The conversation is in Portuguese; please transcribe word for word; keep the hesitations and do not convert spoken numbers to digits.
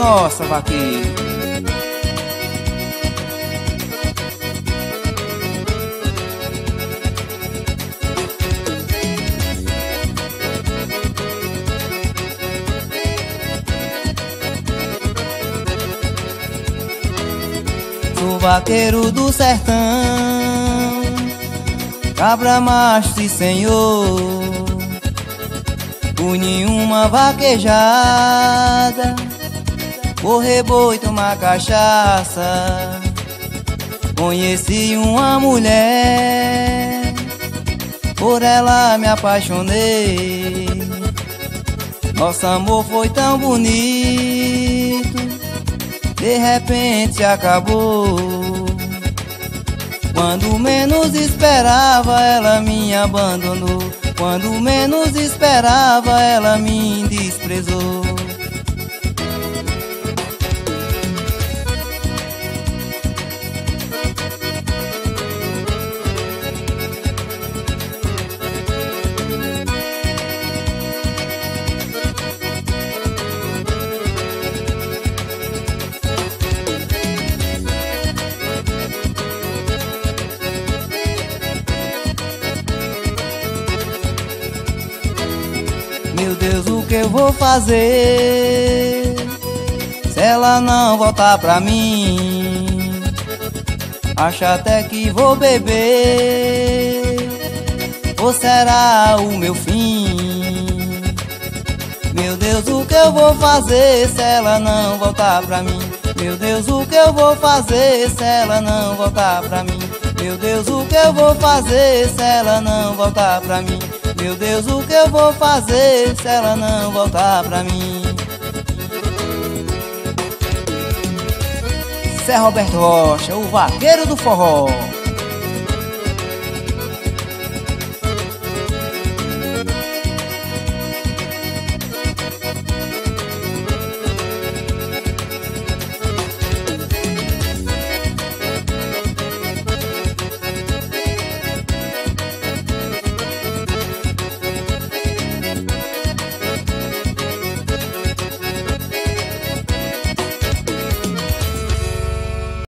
nossa, vaqueiro. Sou vaqueiro do sertão, cabra macho e senhor, une uma vaquejada, correr boi, tomar cachaça. Conheci uma mulher, por ela me apaixonei. Nosso amor foi tão bonito, de repente acabou. Quando menos esperava, ela me abandonou. Quando menos esperava, ela me desprezou. Meu Deus, o que eu vou fazer se ela não voltar pra mim? Acho até que vou beber, ou será o meu fim? Meu Deus, o que eu vou fazer se ela não voltar pra mim? Meu Deus, o que eu vou fazer se ela não voltar pra mim? Meu Deus, o que eu vou fazer se ela não voltar pra mim? Meu Deus, o que eu vou fazer se ela não voltar pra mim? Zé Roberto Rocha, o vaqueiro do forró.